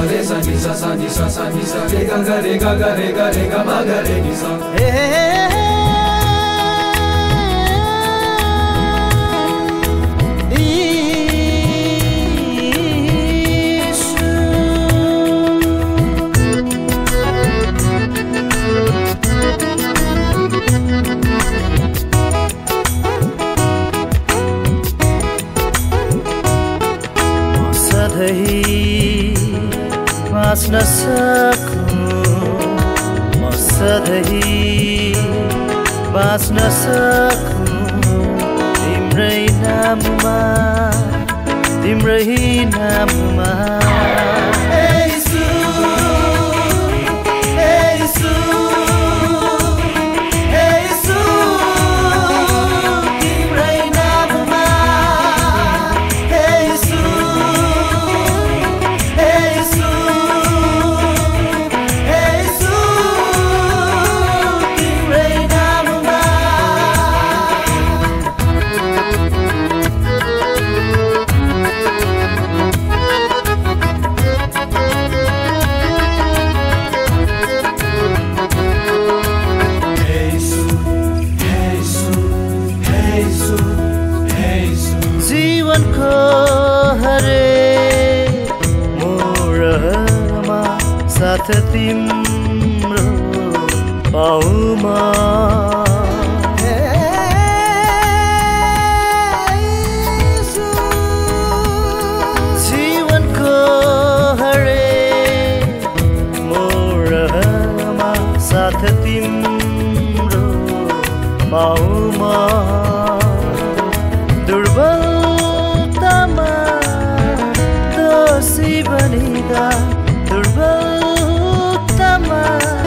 sa re sa ni sa re ga ga re ga ga re ga re ga ma ga re ni sa. बाँच्न सकूं म सधैँ बाँच्न सकूं तिम्रै नाममा जीवनको हरेक मोडमा साथ तिम्रो पाऊँ म जीवनको हरेक मोडमा साथ तिम्रो पाऊँ म दुर्बलतामा दोषी बनिदा दुर्बलतामा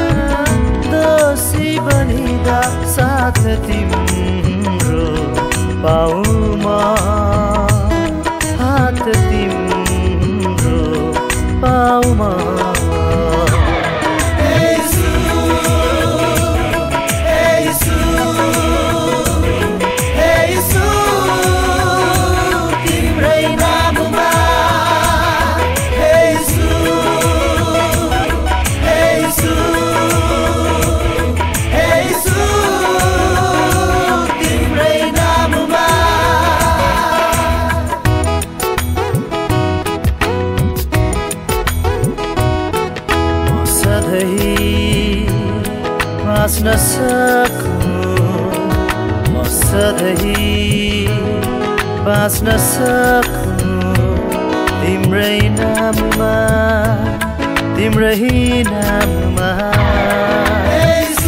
दोषी बनिदा साथ तिम्रो पाऊँ म हात तिम्रो पाऊँ म बाँच्न सकूं म सधैँ बाँच्न सकूं तिम्रै नाममा